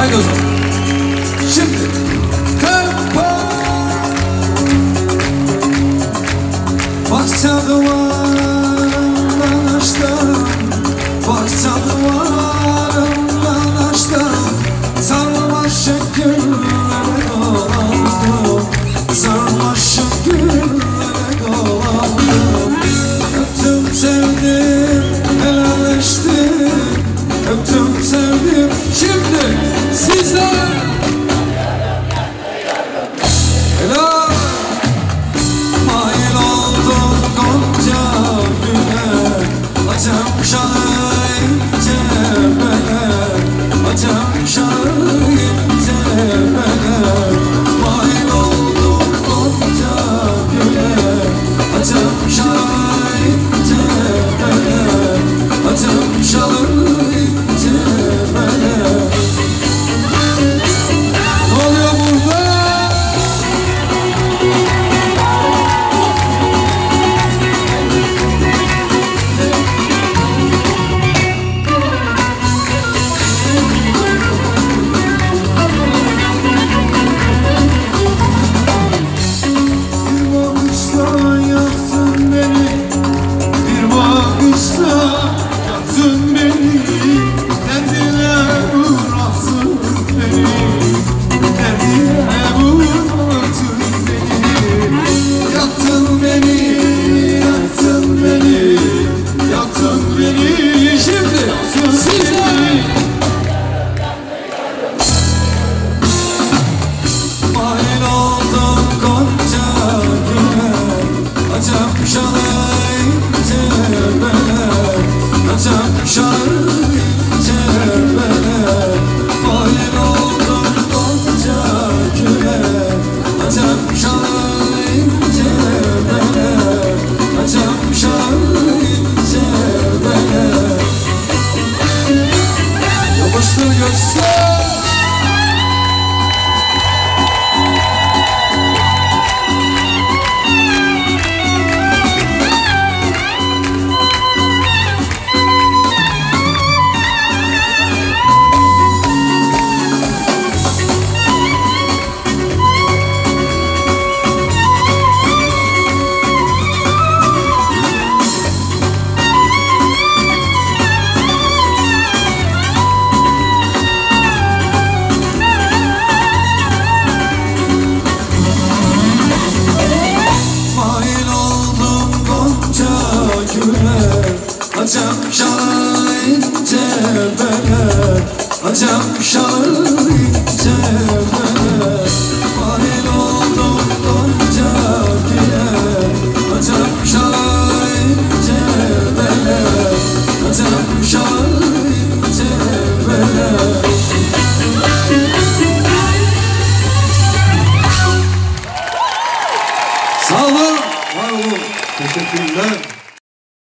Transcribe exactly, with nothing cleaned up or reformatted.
Haydi o zaman. Şimdi tempo. Bakça duvarından açtım, bakça duvarından açtım. Sarmaşık güllere dolandım, sarmaşık güllere dolandım. Öptüm sevdim, helalleştim, öptüm sevdim. Şimdi sizler helal. Mail oldum gonca güle, acem şanı ince bele, acem şanı ince bele. Mail oldum gonca güle, acem şanı ince bele, acem şanı ince bele. Ne oluyor burada? Acem şanı ince bele, acem şanı ince bele. Mail oldum gonca güle, acem şanı ince bele, acem şanı ince bele. Yapıştır göster. Acem şanı ince bele, acem şanı ince bele. Mail oldum gonca güle, acem şanı ince bele, acem şanı ince bele. Sağ olun, var olun. Teşekkürler.